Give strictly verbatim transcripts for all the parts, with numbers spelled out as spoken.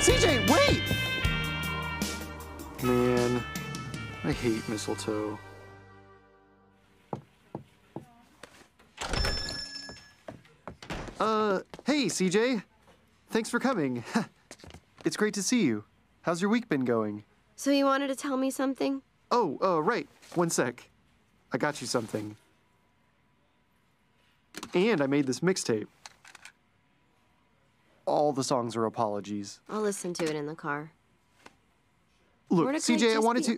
C J, wait! Man, I hate mistletoe. Uh, hey, C J. Thanks for coming. It's great to see you. How's your week been going? So you wanted to tell me something? Oh, uh, right. One sec. I got you something. And I made this mixtape. All the songs are apologies. I'll listen to it in the car. Look, Mordecai, C J, I just wanted be... to...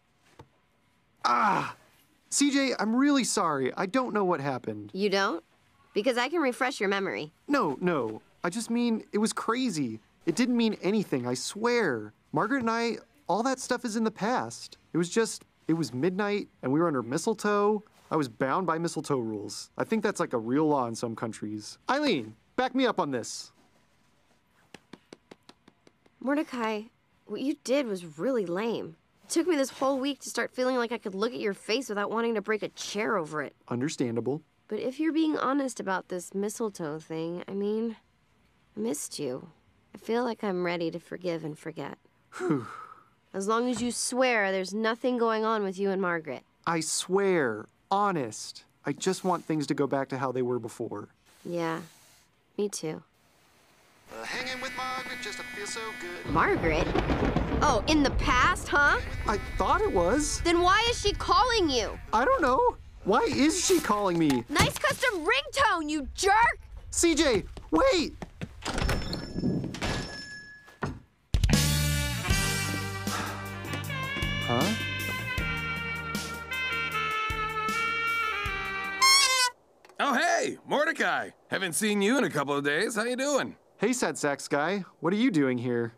Ah! C J, I'm really sorry. I don't know what happened. You don't? Because I can refresh your memory. No, no. I just mean, it was crazy. It didn't mean anything, I swear. Margaret and I, all that stuff is in the past. It was just, it was midnight, and we were under mistletoe. I was bound by mistletoe rules. I think that's like a real law in some countries. Eileen, back me up on this. Mordecai, what you did was really lame. It took me this whole week to start feeling like I could look at your face without wanting to break a chair over it. Understandable. But if you're being honest about this mistletoe thing, I mean, I missed you. I feel like I'm ready to forgive and forget. As long as you swear there's nothing going on with you and Margaret. I swear, honest. I just want things to go back to how they were before. Yeah, me too. Uh, hanging with Margaret just to feel so good. Margaret? Oh, in the past, huh? I thought it was. Then why is she calling you? I don't know. Why is she calling me? Nice custom ringtone, you jerk! C J, wait! Huh? Oh, hey, Mordecai. Haven't seen you in a couple of days. How you doing? Hey, sad sax guy. What are you doing here?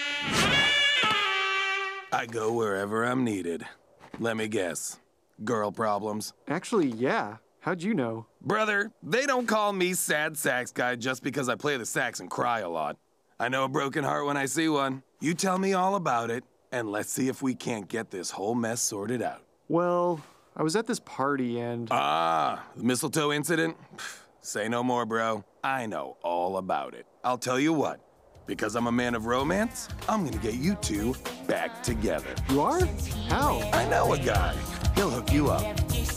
I go wherever I'm needed. Let me guess. Girl problems? Actually, yeah. How'd you know? Brother, they don't call me sad sax guy just because I play the sax and cry a lot. I know a broken heart when I see one. You tell me all about it, and let's see if we can't get this whole mess sorted out. Well, I was at this party and... Ah, the mistletoe incident? Pff, say no more, bro. I know all about it. I'll tell you what. Because I'm a man of romance, I'm gonna get you two back together. You are? How? I know a guy. He'll hook you up.